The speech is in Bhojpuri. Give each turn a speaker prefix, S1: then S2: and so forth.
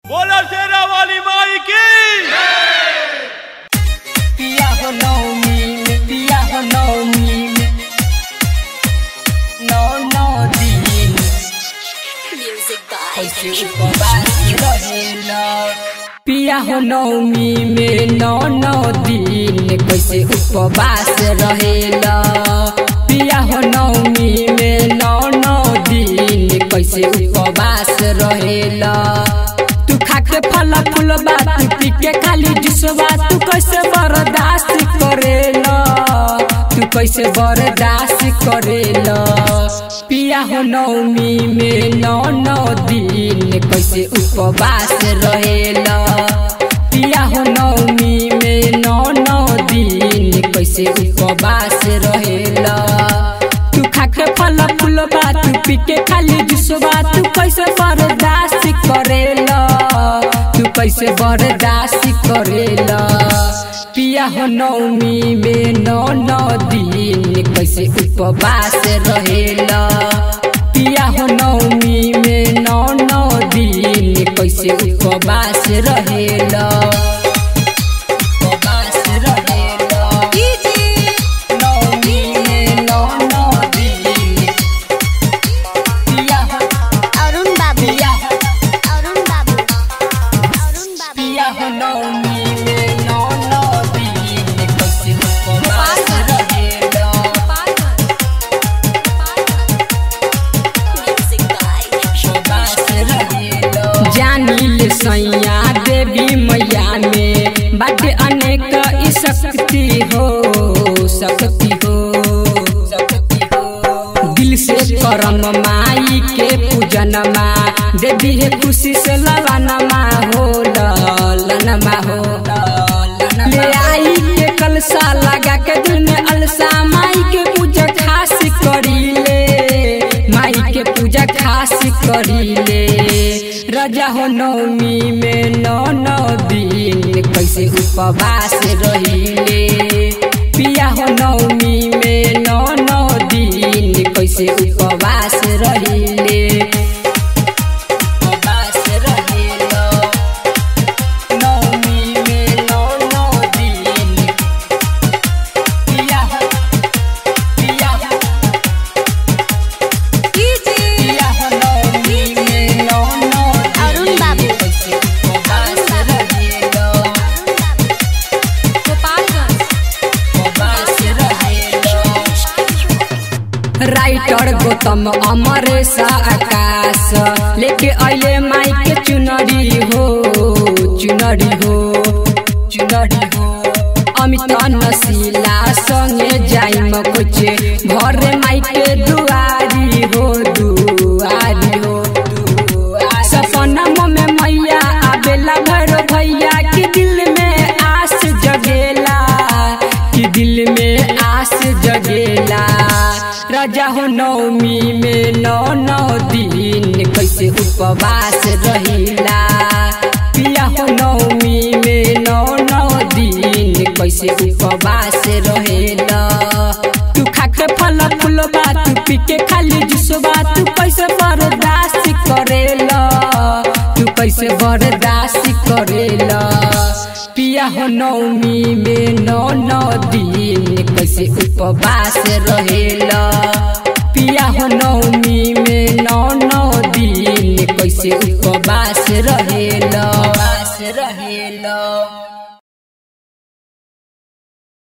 S1: बोला शेरा वाली माई की।
S2: पिया हो नौमी में, पिया हो नौमी में, नौ दिन कैसे उपवास रहेला। पिया हो नौमी में नौ दिन कैसे उपवास रहेला। पिया हो नौमी में नौ दिन कैसे उपवास रहेला। तू खाके फल फूल बात पी के खाली जुसवा तू कैसे बर्दाश्त करेला। तू कैसे बर्दाश्त करेला। पिया हो नौमी में नौ दिन कैसे उपवास रहेला। पिया हो नौमी में नौ दिन कैसे उपवास रहेला। तू खाके फल फूल बात पी के खाली जुसवा तू कैसे बर्दाश्त करेला। तू कैसे बर्दाश्त करेला। पिया हो नौमी में नौ दिन कैसे उपवास रहेला। पिया हो नौमी में नौ दिन कैसे उपवास रहेला। उपवास रहेला। नौमी में नौ दिन पिया हो
S3: अरुण बाबू,
S2: पिया हो
S3: अरुण बाबू, अरुण बाबू।
S2: पिया हो नौमी में नौ दिन कैसे उपवास रहेला। उपवास रहेला। जानिल सैया देवी मैया में बाटे अनेक ई शक्ति हो, शक्ति हो, शक्ति हो। दिल से करम माई के पूजनमा देवी है खुशी से ललनमा हो, ललनमा हो। ले आई के कलसा लगा के दिल में अलसा माई के पूजा खास करीले। माई के पूजा खास करीले। राजा हो नौमी में नौ दिन कैसे उपवास रहीले। पिया हो नौमी में नौ दिन कैसे उपवास रहीले। उपवास रहेला। नौमी में नौ दिन पिया हो, पिया हो, पिया हो नौमी में नौ
S3: अरुण बाबू,
S2: कैसे उपवास रहेला। उपवास रहेला। राइटर गौतम अमरेश आकाश लेके आइले माई के चुनरी हो, चुनरी हो, चुनरी हो। अमित नशीला संगे जाइम कुचे घरे माई के दुआरी हो, दुआरी हो, दुआरी। सपना में मैया आवेला भैरो भैया की दिल में आस जगेला, कि दिल में आस जगेला। राजा हो नौमी में नौ दिन कैसे उपवास रहीला। पिया हो नौमी में नौ दिन कैसे उपवास रहेला। तू खाके फल फूल बात पी के खाली जुसवा तू कैसे बर्दाश्त करेला। तू कैसे बर्दाश्त करेला। पिया हो नौमी में नौ दिन कैसे उपवास रहेला। पिया हो नौमी में नौ दिन कैसे उपवास रहेला। उपवास रहेला।